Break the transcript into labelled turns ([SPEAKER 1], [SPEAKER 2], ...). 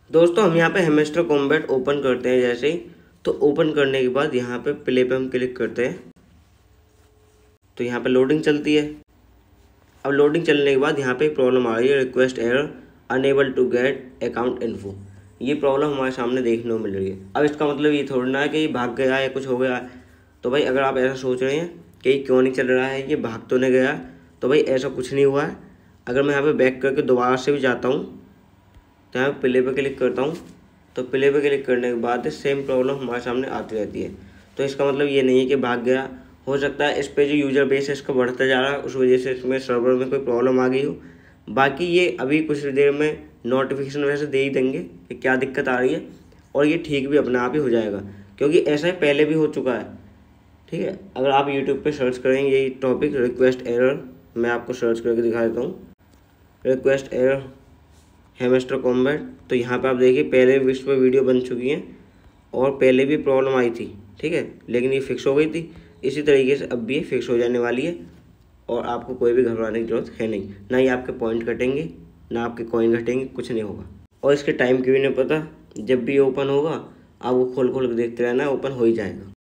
[SPEAKER 1] दोस्तों हम यहाँ पे हैमस्टर कॉम्बैट ओपन करते हैं जैसे ही, तो ओपन करने के बाद यहाँ पे प्ले पे हम क्लिक करते हैं तो यहाँ पे लोडिंग चलती है। अब लोडिंग चलने के बाद यहाँ पे प्रॉब्लम आ रही है, request error unable to get account info. ये प्रॉब्लम हमारे सामने देखने को मिल रही है। अब इसका मतलब ये थोड़ा ना है कि ये भाग गया है या कुछ हो गया है। तो भाई अगर आप ऐसा सोच रहे हैं कि ये क्यों नहीं चल रहा है, ये भाग तो नहीं गया, तो भाई ऐसा कुछ नहीं हुआ है। अगर मैं यहाँ पे बैक करके दोबारा से भी जाता हूँ तो यहाँ पे प्ले पे क्लिक करता हूँ, तो प्ले पे क्लिक करने के बाद सेम प्रॉब्लम हमारे सामने आती रहती है। तो इसका मतलब ये नहीं है कि भाग गया। हो सकता है इस पे जो यूज़र बेस है इसका बढ़ता जा रहा है, उस वजह से इसमें सर्वर में कोई प्रॉब्लम आ गई हो। बाकी ये अभी कुछ देर में नोटिफिकेशन वैसे दे ही देंगे कि क्या दिक्कत आ रही है, और ये ठीक भी अपने आप ही हो जाएगा, क्योंकि ऐसा ही पहले भी हो चुका है। ठीक है, अगर आप यूट्यूब पे सर्च करेंगे यही टॉपिक रिक्वेस्ट एरर, मैं आपको सर्च करके दिखा देता हूँ, रिक्वेस्ट एरर हैमस्टर कॉम्बैट। तो यहाँ पे आप देखिए पहले भी इस पर वीडियो बन चुकी हैं और पहले भी प्रॉब्लम आई थी। ठीक है, लेकिन ये फिक्स हो गई थी। इसी तरीके से अब भी ये फिक्स हो जाने वाली है और आपको कोई भी घबराने की जरूरत है नहीं। ना ही आपके पॉइंट घटेंगे, ना आपके कॉइन घटेंगे, कुछ नहीं होगा। और इसके टाइम की भी नहीं पता, जब भी ओपन होगा आप वो खोल खोल के देखते रहना, ओपन हो ही जाएगा।